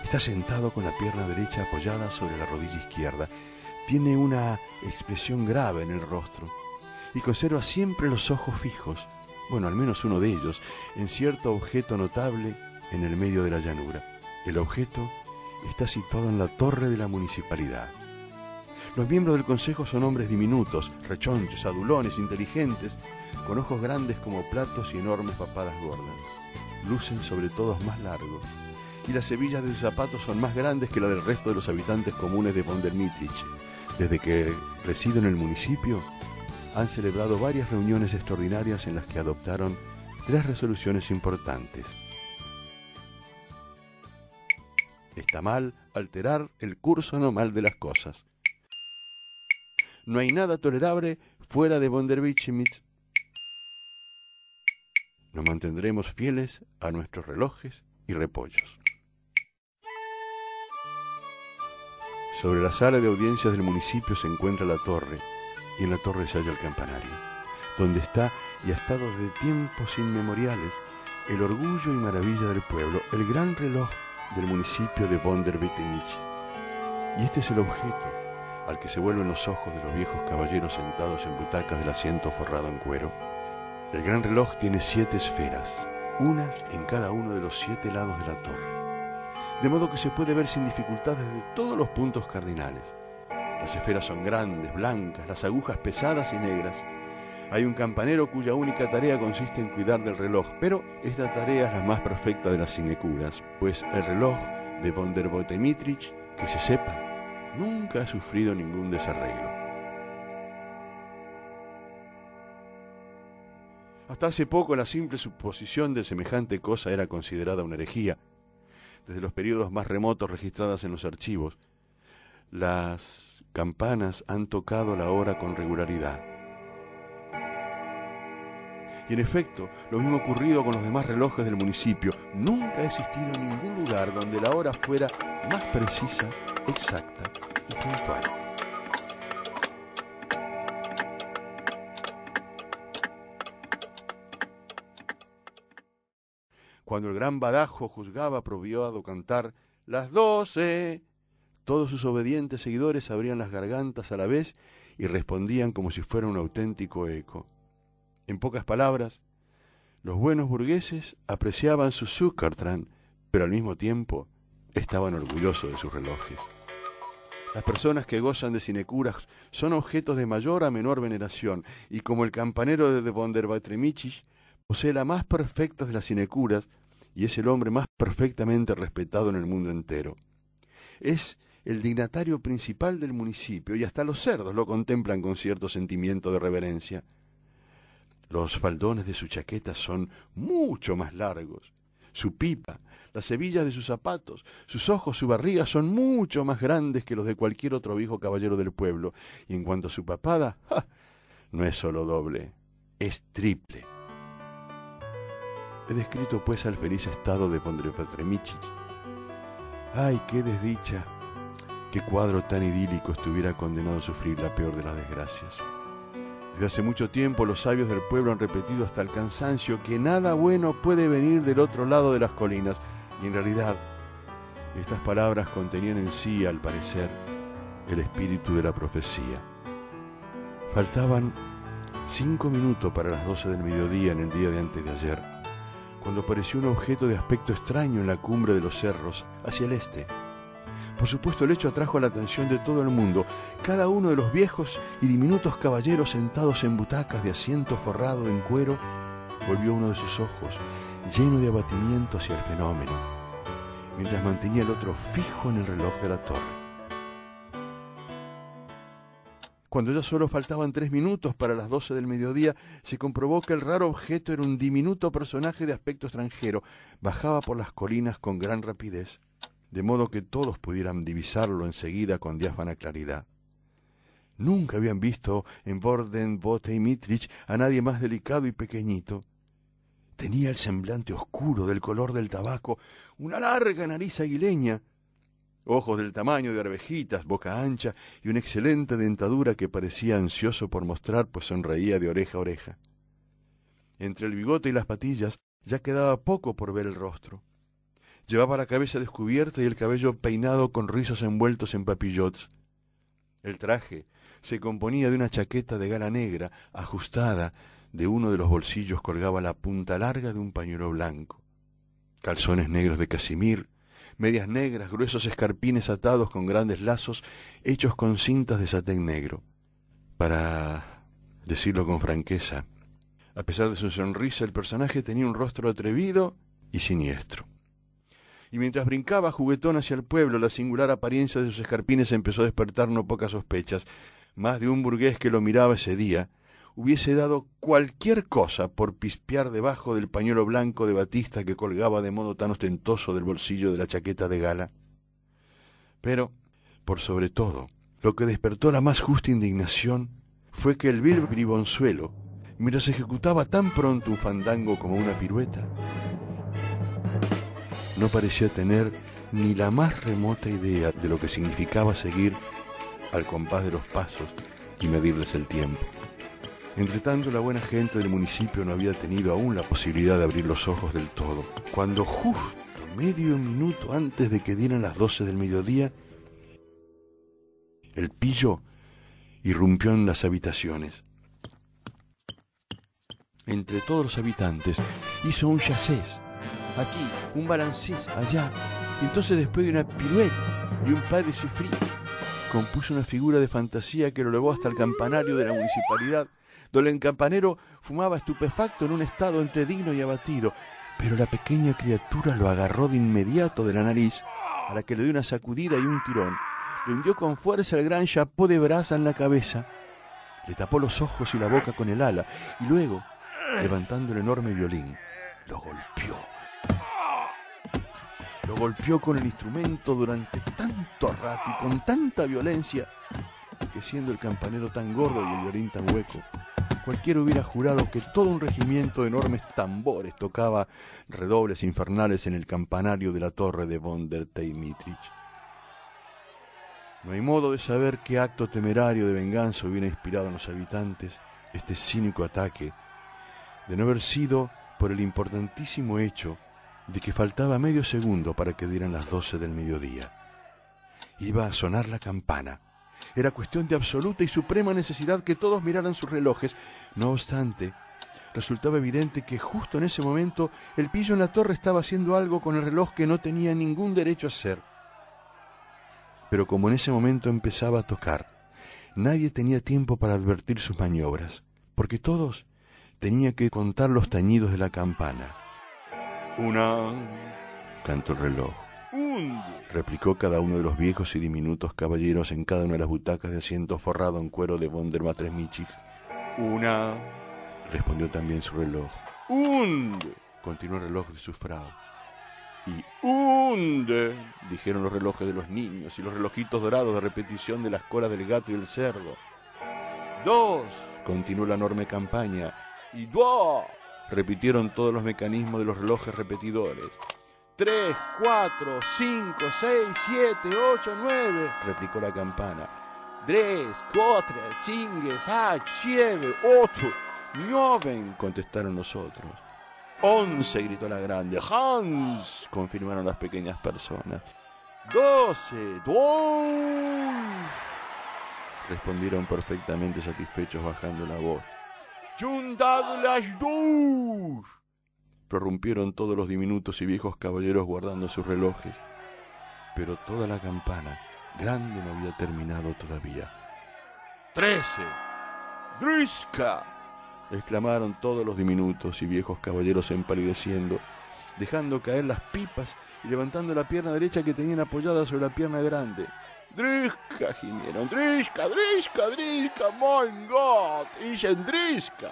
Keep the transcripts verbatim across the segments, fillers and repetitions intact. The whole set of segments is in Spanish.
Está sentado con la pierna derecha apoyada sobre la rodilla izquierda. Tiene una expresión grave en el rostro y conserva siempre los ojos fijos, bueno, al menos uno de ellos, en cierto objeto notable en el medio de la llanura. El objeto está situado en la torre de la municipalidad. Los miembros del consejo son hombres diminutos, rechonchos, adulones, inteligentes, con ojos grandes como platos y enormes papadas gordas. Lucen sobre todos más largos, y las hebillas de sus zapatos son más grandes que la del resto de los habitantes comunes de von der Mittrich. Desde que residen en el municipio, han celebrado varias reuniones extraordinarias en las que adoptaron tres resoluciones importantes. Está mal alterar el curso normal de las cosas. No hay nada tolerable fuera de von der Mittrich. Nos mantendremos fieles a nuestros relojes y repollos. Sobre la sala de audiencias del municipio se encuentra la torre, y en la torre se halla el campanario, donde está y ha estado desde tiempos inmemoriales el orgullo y maravilla del pueblo, el gran reloj del municipio de von der Mittrich. Y este es el objeto al que se vuelven los ojos de los viejos caballeros sentados en butacas del asiento forrado en cuero. El gran reloj tiene siete esferas, una en cada uno de los siete lados de la torre, de modo que se puede ver sin dificultad desde todos los puntos cardinales. Las esferas son grandes, blancas, las agujas pesadas y negras. Hay un campanero cuya única tarea consiste en cuidar del reloj, pero esta tarea es la más perfecta de las sinecuras, pues el reloj de von der Mittrich, que se sepa, nunca ha sufrido ningún desarreglo. Hasta hace poco la simple suposición de semejante cosa era considerada una herejía. Desde los periodos más remotos registradas en los archivos, las campanas han tocado la hora con regularidad. Y en efecto, lo mismo ocurrido con los demás relojes del municipio. Nunca ha existido ningún lugar donde la hora fuera más precisa, exacta y puntual. Cuando el gran badajo juzgaba apropiado cantar «las doce», todos sus obedientes seguidores abrían las gargantas a la vez y respondían como si fuera un auténtico eco. En pocas palabras, los buenos burgueses apreciaban su Zuckertran, pero al mismo tiempo estaban orgullosos de sus relojes. Las personas que gozan de sinecuras son objetos de mayor a menor veneración, y como el campanero de von der Mittrich posee la más perfecta de las sinecuras, y es el hombre más perfectamente respetado en el mundo entero. Es el dignatario principal del municipio, y hasta los cerdos lo contemplan con cierto sentimiento de reverencia. Los faldones de su chaqueta son mucho más largos, su pipa, las hebillas de sus zapatos, sus ojos, su barriga son mucho más grandes que los de cualquier otro viejo caballero del pueblo, y en cuanto a su papada, ¡ja!, no es solo doble, es triple. He descrito pues al feliz estado de von der Mittrich. ¡Ay, qué desdicha! ¡Qué cuadro tan idílico estuviera condenado a sufrir la peor de las desgracias! Desde hace mucho tiempo los sabios del pueblo han repetido hasta el cansancio que nada bueno puede venir del otro lado de las colinas, y en realidad estas palabras contenían en sí, al parecer, el espíritu de la profecía. Faltaban cinco minutos para las doce del mediodía en el día de antes de ayer, cuando apareció un objeto de aspecto extraño en la cumbre de los cerros, hacia el este. Por supuesto, el hecho atrajo la atención de todo el mundo. Cada uno de los viejos y diminutos caballeros sentados en butacas de asiento forrado en cuero volvió uno de sus ojos, lleno de abatimiento, hacia el fenómeno, mientras mantenía el otro fijo en el reloj de la torre. Cuando ya solo faltaban tres minutos para las doce del mediodía, se comprobó que el raro objeto era un diminuto personaje de aspecto extranjero. Bajaba por las colinas con gran rapidez, de modo que todos pudieran divisarlo enseguida con diáfana claridad. Nunca habían visto en von der Mittrich a nadie más delicado y pequeñito. Tenía el semblante oscuro del color del tabaco, una larga nariz aguileña, ojos del tamaño de arvejitas, boca ancha y una excelente dentadura que parecía ansioso por mostrar, pues sonreía de oreja a oreja. Entre el bigote y las patillas ya quedaba poco por ver el rostro. Llevaba la cabeza descubierta y el cabello peinado con rizos envueltos en papillotes. El traje se componía de una chaqueta de gala negra, ajustada. De uno de los bolsillos colgaba la punta larga de un pañuelo blanco. Calzones negros de casimir, medias negras, gruesos escarpines atados con grandes lazos hechos con cintas de satén negro. Para decirlo con franqueza, a pesar de su sonrisa, el personaje tenía un rostro atrevido y siniestro. Y mientras brincaba juguetón hacia el pueblo, la singular apariencia de sus escarpines empezó a despertar no pocas sospechas. Más de un burgués que lo miraba ese día hubiese dado cualquier cosa por pispear debajo del pañuelo blanco de batista que colgaba de modo tan ostentoso del bolsillo de la chaqueta de gala. Pero, por sobre todo, lo que despertó la más justa indignación fue que el vil bribonzuelo, mientras ejecutaba tan pronto un fandango como una pirueta, no parecía tener ni la más remota idea de lo que significaba seguir al compás de los pasos y medirles el tiempo. Entretanto, la buena gente del municipio no había tenido aún la posibilidad de abrir los ojos del todo, cuando justo medio minuto antes de que dieran las doce del mediodía, el pillo irrumpió en las habitaciones. Entre todos los habitantes hizo un chassés, aquí, un balancés, allá. Entonces, después de una pirueta y un pas de sufrir, compuso una figura de fantasía que lo llevó hasta el campanario de la municipalidad, donde el campanero fumaba estupefacto en un estado entre digno y abatido. Pero la pequeña criatura lo agarró de inmediato de la nariz, a la que le dio una sacudida y un tirón. Le hundió con fuerza el gran chapó de brasa en la cabeza, le tapó los ojos y la boca con el ala, y luego, levantando el enorme violín, lo golpeó. Lo golpeó con el instrumento durante tanto rato y con tanta violencia que, siendo el campanero tan gordo y el violín tan hueco, cualquiera hubiera jurado que todo un regimiento de enormes tambores tocaba redobles infernales en el campanario de la torre de von der Teymitrich. No hay modo de saber qué acto temerario de venganza hubiera inspirado en los habitantes este cínico ataque, de no haber sido por el importantísimo hecho de que faltaba medio segundo para que dieran las doce del mediodía. Iba a sonar la campana. Era cuestión de absoluta y suprema necesidad que todos miraran sus relojes. No obstante, resultaba evidente que justo en ese momento el pillo en la torre estaba haciendo algo con el reloj que no tenía ningún derecho a hacer. Pero como en ese momento empezaba a tocar, nadie tenía tiempo para advertir sus maniobras, porque todos tenían que contar los tañidos de la campana. Una, cantó el reloj. Un, replicó cada uno de los viejos y diminutos caballeros en cada una de las butacas de asiento forrado en cuero de von der Matremichig. Una, respondió también su reloj. Und, continuó el reloj de su frau. Y und, dijeron los relojes de los niños y los relojitos dorados de repetición de las colas del gato y el cerdo. Dos, continuó la enorme campaña. Y dos, repitieron todos los mecanismos de los relojes repetidores. Tres, cuatro, cinco, seis, siete, ocho, nueve, replicó la campana. Tres, cuatro, cinco, seis, siete, ocho, nueve, contestaron los otros. Once, gritó la grande. Hans, confirmaron las pequeñas personas. Doce, dos, respondieron perfectamente satisfechos bajando la voz. ¡Juntad las dos!, prorrumpieron todos los diminutos y viejos caballeros guardando sus relojes. Pero toda la campana grande no había terminado todavía. ¡Trece! ¡Driska!, exclamaron todos los diminutos y viejos caballeros empalideciendo, dejando caer las pipas y levantando la pierna derecha que tenían apoyada sobre la pierna grande. ¡Driska!, gimieron. ¡Driska, Driska, Driska! ¡Mein Gott! ¡Ich en Driska!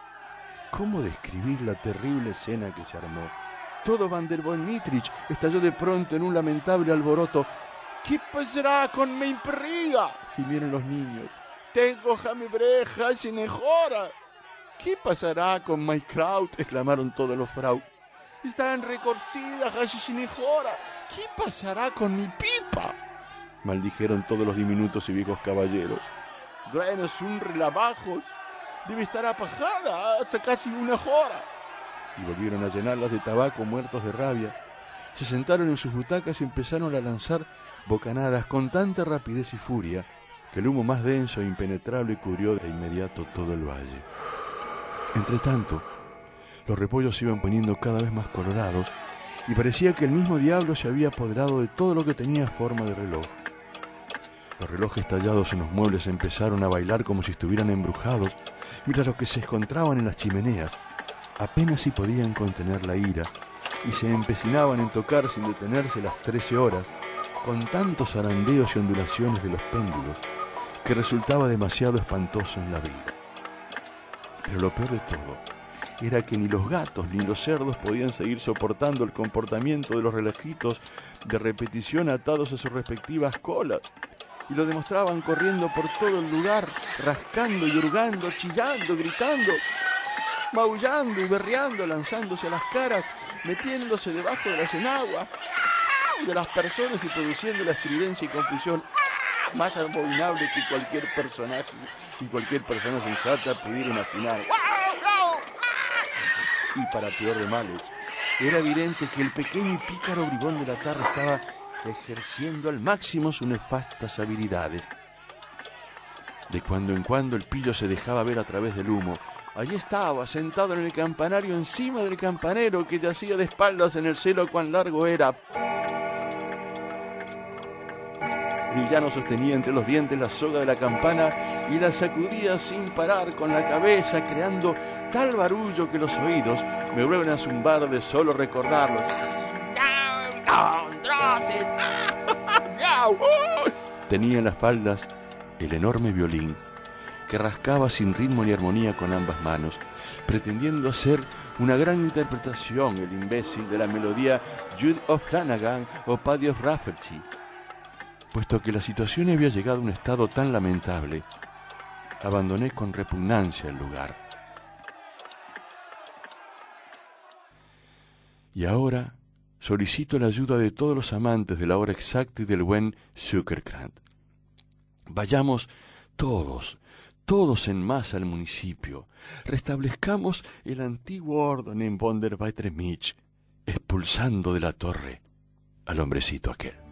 ¿Cómo describir la terrible escena que se armó? Todo von der Teymitrich estalló de pronto en un lamentable alboroto. ¿Qué pasará con mi perriga?, gimieron los niños. Tengo a mi breja sin mejora. ¿Qué pasará con my kraut?, exclamaron todos los frau. Están recorcidas, sin mejora. ¿Qué pasará con mi pipa?, maldijeron todos los diminutos y viejos caballeros. Drenos un relabajos. Debe estar apajada hasta casi una hora. Y volvieron a llenarlas de tabaco muertos de rabia. se sentaron en sus butacas y empezaron a lanzar bocanadas con tanta rapidez y furia que el humo más denso e impenetrable cubrió de inmediato todo el valle. Entretanto, los repollos se iban poniendo cada vez más colorados y parecía que el mismo diablo se había apoderado de todo lo que tenía forma de reloj. Los relojes tallados en los muebles empezaron a bailar como si estuvieran embrujados, mientras los que se encontraban en las chimeneas apenas si podían contener la ira y se empecinaban en tocar sin detenerse las trece horas, con tantos zarandeos y ondulaciones de los péndulos, que resultaba demasiado espantoso en la vida. Pero lo peor de todo era que ni los gatos ni los cerdos podían seguir soportando el comportamiento de los relojitos de repetición atados a sus respectivas colas, y lo demostraban corriendo por todo el lugar, rascando y hurgando, chillando, gritando, maullando y berreando, lanzándose a las caras, metiéndose debajo de las enaguas de las personas y produciendo la estridencia y confusión más abominable que cualquier personaje y cualquier persona sensata pudiera imaginar. Y para peor de males, era evidente que el pequeño y pícaro bribón de la tarde estaba ejerciendo al máximo sus nefastas habilidades. De cuando en cuando el pillo se dejaba ver a través del humo. Allí estaba, sentado en el campanario, encima del campanero, que yacía de espaldas en el cielo cuán largo era. El villano sostenía entre los dientes la soga de la campana y la sacudía sin parar con la cabeza, creando tal barullo que los oídos me vuelven a zumbar de solo recordarlos. Tenía en las faldas el enorme violín, que rascaba sin ritmo ni armonía con ambas manos, pretendiendo hacer una gran interpretación, el imbécil, de la melodía Jude of Flanagan o Paddy of Rafferty. Puesto que la situación había llegado a un estado tan lamentable, abandoné con repugnancia el lugar. Y ahora solicito la ayuda de todos los amantes de la hora exacta y del buen Zuckerkrant. Vayamos todos, todos en masa al municipio. Restablezcamos el antiguo orden en Wonderweitermich, expulsando de la torre al hombrecito aquel.